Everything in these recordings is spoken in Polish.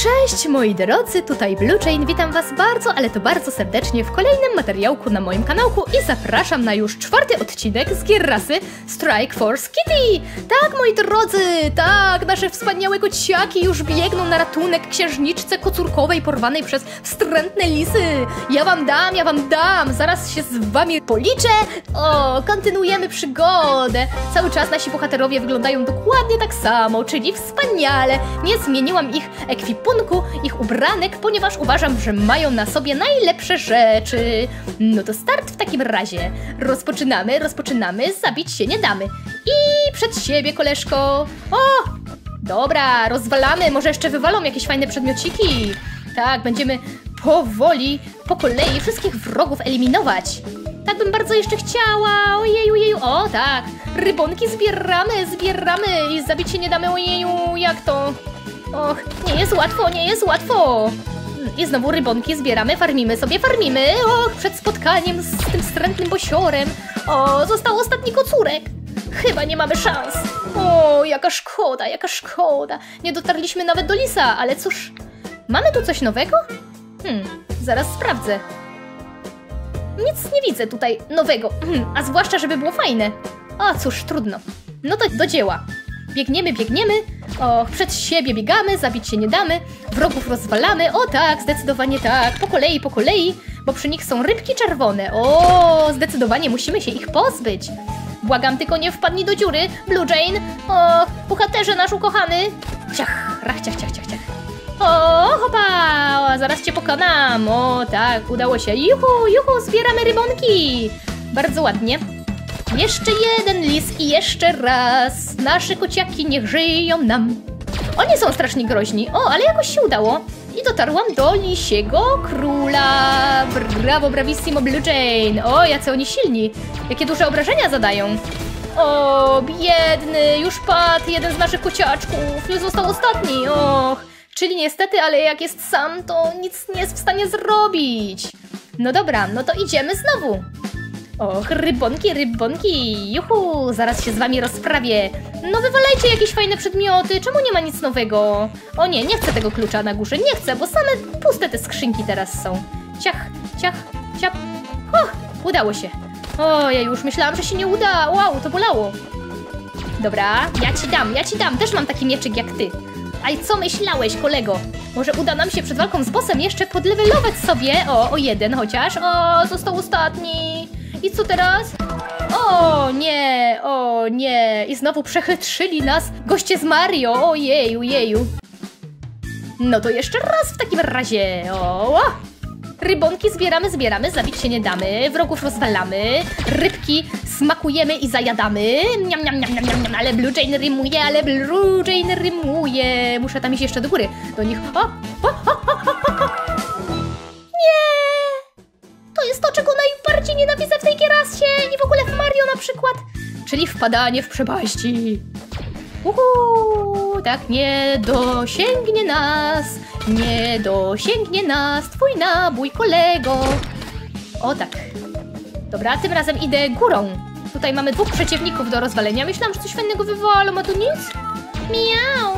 Cześć moi drodzy, tutaj Bluechain, witam was bardzo, ale to bardzo serdecznie w kolejnym materiałku na moim kanałku i zapraszam na już 4. odcinek z gier rasy Strike Force Kitty! Tak moi drodzy, tak, nasze wspaniałe kociaki już biegną na ratunek księżniczce kocurkowej porwanej przez wstrętne lisy. Ja wam dam, zaraz się z wami policzę. O, kontynuujemy przygodę. Cały czas nasi bohaterowie wyglądają dokładnie tak samo, czyli wspaniale. Nie zmieniłam ich ekwipunku, ich ubranek, ponieważ uważam, że mają na sobie najlepsze rzeczy. No to start w takim razie. Rozpoczynamy, zabić się nie damy. I przed siebie, koleżko. O! Dobra, rozwalamy, może jeszcze wywalą jakieś fajne przedmiociki. Tak, będziemy powoli, po kolei wszystkich wrogów eliminować. Tak bym bardzo jeszcze chciała. Ojeju, o tak. Rybonki zbieramy i zabić się nie damy. Ojeju, jak to? Och, nie jest łatwo. I znowu rybonki zbieramy, farmimy. Och, przed spotkaniem z tym wstrętnym bosiorem. O, został ostatni kocurek. Chyba nie mamy szans. O, jaka szkoda. Nie dotarliśmy nawet do lisa, ale cóż. Mamy tu coś nowego? Zaraz sprawdzę. Nic nie widzę tutaj nowego, a zwłaszcza, żeby było fajne. A cóż, trudno. No to do dzieła. Biegniemy. Och, przed siebie biegamy, zabić się nie damy. Wrogów rozwalamy. O tak, zdecydowanie tak. Po kolei, bo przy nich są rybki czerwone. O, zdecydowanie musimy się ich pozbyć. Błagam, tylko nie wpadnij do dziury, Bluechain. O, bohaterze nasz ukochany. Ciach, rach, ciach. O, hopa, zaraz cię pokonam. O, tak, udało się. Juhu, zbieramy rybonki. Bardzo ładnie. Jeszcze jeden lis i jeszcze raz. Nasze kociaki niech żyją nam. Oni są strasznie groźni. O, ale jakoś się udało. I dotarłam do lisiego króla. Brawo, bravissimo Bluechain. O, jacy oni silni. Jakie duże obrażenia zadają. O, biedny, już padł jeden z naszych kociaczków. Już został ostatni. Och. Czyli niestety, ale jak jest sam, to nic nie jest w stanie zrobić. No dobra, no to idziemy znowu. Och, rybonki, juhu, zaraz się z wami rozprawię. No wywalajcie jakieś fajne przedmioty, czemu nie ma nic nowego? O nie chcę tego klucza na górze, nie chcę, bo same puste te skrzynki teraz są. Ciach. Udało się. O, ja już myślałam, że się nie uda, wow, to bolało. Dobra, ja ci dam, też mam taki mieczyk jak ty. A co myślałeś, kolego? Może uda nam się przed walką z bossem jeszcze podlewelować sobie? O jeden chociaż. O, został ostatni. I co teraz? O nie. I znowu przechytrzyli nas goście z Mario. Ojeju. No to jeszcze raz w takim razie. O! Rybonki zbieramy, zabić się nie damy, wrogów rozwalamy, rybki smakujemy i zajadamy. Niam, ale Bluechain rymuje. Muszę tam iść jeszcze do góry, do nich. Nie! To jest to, czego najbardziej nienawidzę w tej gierasie i w ogóle w Mario na przykład. Czyli wpadanie w przepaści. Tak nie dosięgnie nas twój nabój, kolego. O tak. Dobra, tym razem idę górą. Tutaj mamy 2 przeciwników do rozwalenia. Myślałam, że coś fajnego wywalą, a tu nic. Miau.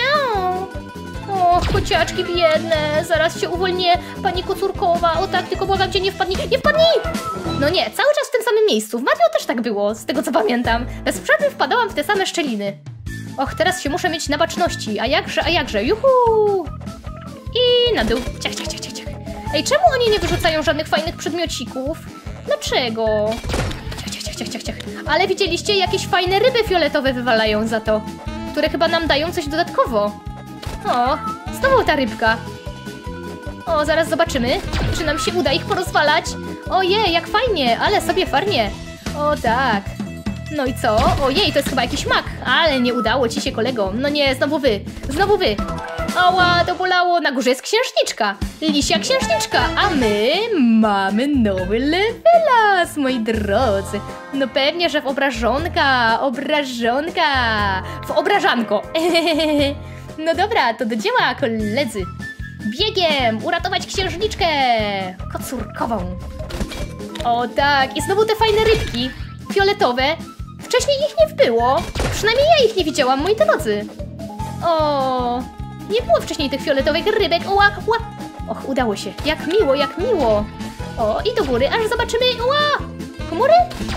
O, kociaczki biedne. Zaraz się uwolnię, pani kocurkowa. O tak, tylko błagam cię, nie wpadnij. No nie, cały czas w tym samym miejscu. W Mario też tak było, z tego co pamiętam. Bez przerwy wpadałam w te same szczeliny. Och, teraz się muszę mieć na baczności. A jakże, juhu! I na dół. Ciach. Ej, czemu oni nie wyrzucają żadnych fajnych przedmiocików? Dlaczego? Ciach. Ale widzieliście, jakieś fajne ryby fioletowe wywalają za to, które chyba nam dają coś dodatkowo. O, znowu ta rybka. O, zaraz zobaczymy, czy nam się uda ich porozwalać. Ojej, jak fajnie, ale sobie farnie. O tak. No i co? Ojej, to jest chyba jakiś mak. Ale nie udało ci się, kolego. No nie, znowu wy. Ała, to bolało. Na górze jest księżniczka. Lisia księżniczka. A my mamy nowy levelas, moi drodzy. No pewnie, że w obrażonka. W obrażanko. No dobra, to do dzieła, koledzy. Biegiem uratować księżniczkę kocurkową. O tak, i znowu te fajne rybki fioletowe. Wcześniej ich nie było. Przynajmniej ja ich nie widziałam, moi drodzy. O, Nie było wcześniej tych fioletowych rybek. Oła, ła. Och, udało się. Jak miło, jak miło. O, i do góry, aż zobaczymy. Ła! Chmury?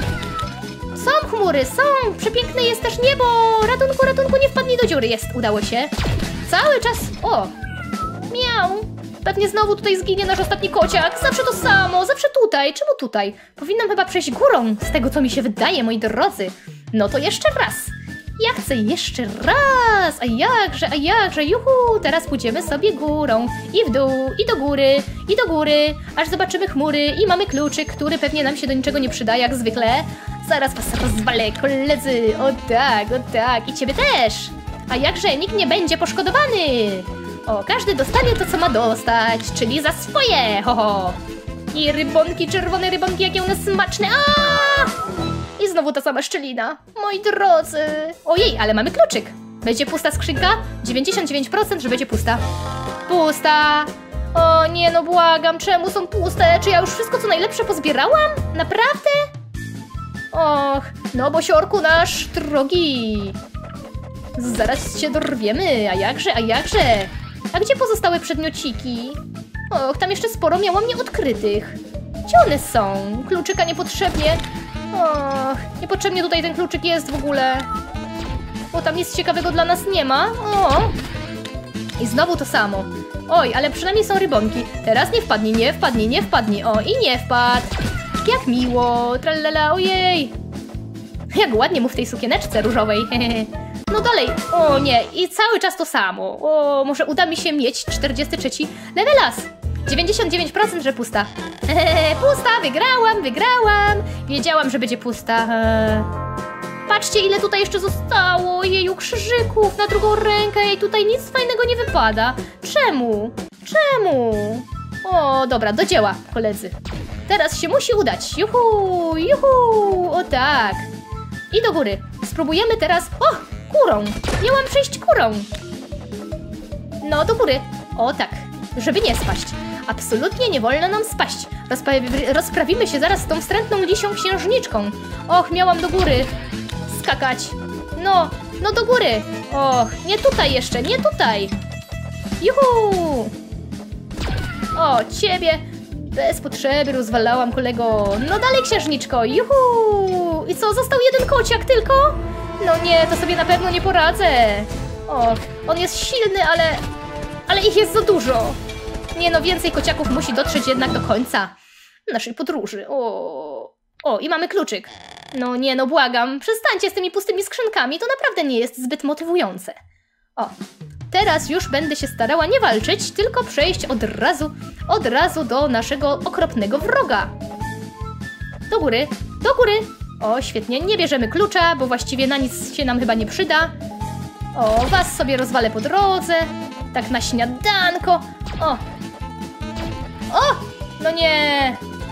Są chmury, są. Przepiękne jest też niebo. Ratunku, ratunku, nie wpadnij do dziury. Jest, udało się. Cały czas... O! Miau! Pewnie znowu tutaj zginie nasz ostatni kociak. Zawsze to samo, zawsze tutaj. Czemu tutaj? Powinnam chyba przejść górą, z tego co mi się wydaje, moi drodzy. No to jeszcze raz. Ja chcę jeszcze raz. A jakże, juhu. Teraz pójdziemy sobie górą. I w dół, i do góry, aż zobaczymy chmury i mamy kluczyk, który pewnie nam się do niczego nie przyda, jak zwykle. Zaraz was rozwalę, koledzy. O tak, i ciebie też. A jakże, nikt nie będzie poszkodowany. O, każdy dostanie to, co ma dostać, czyli za swoje, ho, ho. I rybonki, czerwone rybonki, jakie one smaczne. I znowu ta sama szczelina. Moi drodzy. Ojej, ale mamy kluczyk. Będzie pusta skrzynka? 99%, że będzie pusta. Pusta. O nie, no błagam, czemu są puste? Czy ja już wszystko, co najlepsze pozbierałam? Naprawdę? Och, no bo siorku nasz drogi. Zaraz się dorwiemy, a jakże, a jakże. A gdzie pozostałe przedmiociki? Och, tam jeszcze sporo miałam nieodkrytych. Gdzie one są? Kluczyka niepotrzebnie. Och, niepotrzebnie tutaj ten kluczyk jest w ogóle. Bo tam nic ciekawego dla nas nie ma. O! I znowu to samo. Oj, ale przynajmniej są rybonki. Teraz nie wpadnij, nie wpadnij, nie wpadnij. O, i nie wpadł. Jak miło. Tralala, ojej. Jak ładnie mu w tej sukieneczce różowej. No dalej. O nie, i cały czas to samo. O, może uda mi się mieć 43 levelas. 99%, że pusta. Pusta, wygrałam. Wiedziałam, że będzie pusta. Patrzcie, ile tutaj jeszcze zostało. Jeju, krzyżyków na drugą rękę. I tutaj nic fajnego nie wypada. Czemu? O, dobra, do dzieła, koledzy. Teraz się musi udać. Juhu, o tak. I do góry. Spróbujemy teraz... O, górą. Miałam przejść górą. No, do góry. O tak, żeby nie spaść. Absolutnie nie wolno nam spaść. Rozprawimy się zaraz z tą wstrętną lisią księżniczką. Och, miałam do góry skakać. No do góry. Och, nie tutaj jeszcze, nie tutaj. Juhu! O, ciebie bez potrzeby rozwalałam, kolego. No dalej, księżniczko, juhu! I co, został jeden kociak tylko? No nie, to sobie na pewno nie poradzę. Och, on jest silny, ale ich jest za dużo. Nie no, więcej kociaków musi dotrzeć jednak do końca naszej podróży. O, i mamy kluczyk. No nie, no błagam, przestańcie z tymi pustymi skrzynkami, to naprawdę nie jest zbyt motywujące. O, teraz już będę się starała nie walczyć, tylko przejść od razu do naszego okropnego wroga. Do góry. O, świetnie, nie bierzemy klucza, bo właściwie na nic się nam chyba nie przyda. O, was sobie rozwalę po drodze. Tak na śniadanko. O, no nie.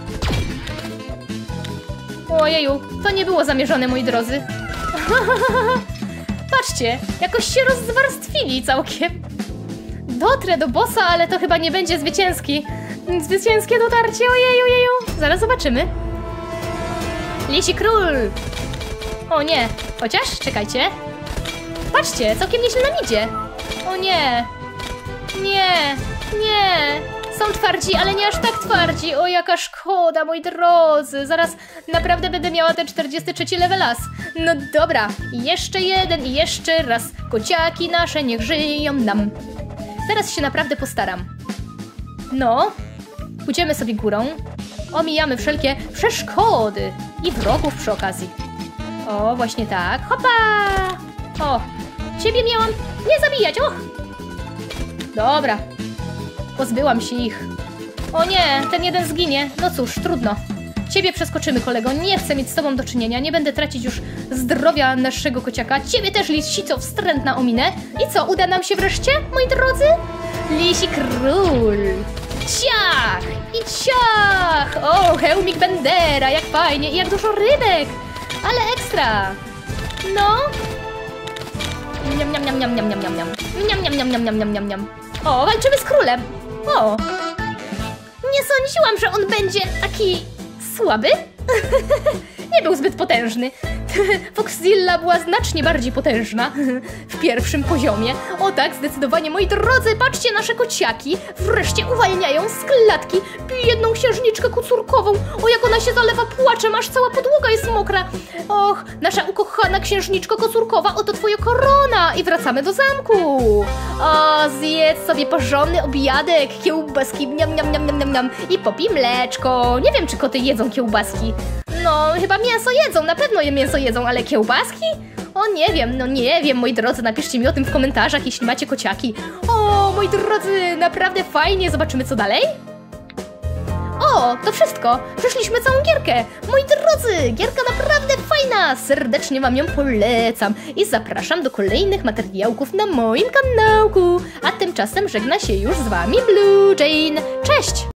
Ojeju, to nie było zamierzone, moi drodzy. Patrzcie, jakoś się rozwarstwili całkiem. Dotrę do bossa, ale to chyba nie będzie zwycięskie dotarcie. Ojeju. Zaraz zobaczymy. Lisi król. O nie, chociaż, czekajcie. Patrzcie, całkiem nieźle nam idzie. O nie. Nie. Są twardzi, ale nie aż tak twardzi. O, jaka szkoda, moi drodzy. Zaraz naprawdę będę miała te 43 levelas. No dobra, jeszcze jeden i jeszcze raz. Kociaki nasze niech żyją nam. Teraz się naprawdę postaram. No, pójdziemy sobie górą. Omijamy wszelkie przeszkody i wrogów przy okazji. O, właśnie tak. Hopa! O, ciebie miałam nie zabijać. O! Dobra. Pozbyłam się ich. O nie, ten jeden zginie. No cóż, trudno. Ciebie przeskoczymy, kolego. Nie chcę mieć z tobą do czynienia. Nie będę tracić już zdrowia naszego kociaka. Ciebie też, lisico wstrętna, ominę. I co, uda nam się wreszcie, moi drodzy? Lisi król. Ciach! I ciach! O, hełmik Bendera, jak fajnie i jak dużo rybek. Ale ekstra. No. Niam. O, walczymy z królem. O. Nie sądziłam, że on będzie taki słaby. Nie był zbyt potężny. Foxzilla była znacznie bardziej potężna w pierwszym poziomie. O tak, zdecydowanie, moi drodzy, patrzcie, nasze kociaki wreszcie uwalniają z klatki biedną księżniczkę kocurkową. O, jak ona się zalewa płaczem, aż cała podłoga jest mokra. Och, nasza ukochana księżniczko kocurkowa, oto twoja korona i wracamy do zamku. O, zjedz sobie porządny obiadek, kiełbaski, niam, niam, niam, niam, niam, niam, i popij mleczko. Nie wiem, czy koty jedzą kiełbaski. No, chyba mięso jedzą, na pewno je mięso jedzą, ale kiełbaski? O, nie wiem, no nie wiem, moi drodzy, napiszcie mi o tym w komentarzach, jeśli macie kociaki. O, moi drodzy, naprawdę fajnie, zobaczymy co dalej. O, to wszystko, przeszliśmy całą gierkę. Moi drodzy, gierka naprawdę fajna, serdecznie wam ją polecam i zapraszam do kolejnych materiałków na moim kanałku. A tymczasem żegna się już z wami Blue Jane, cześć!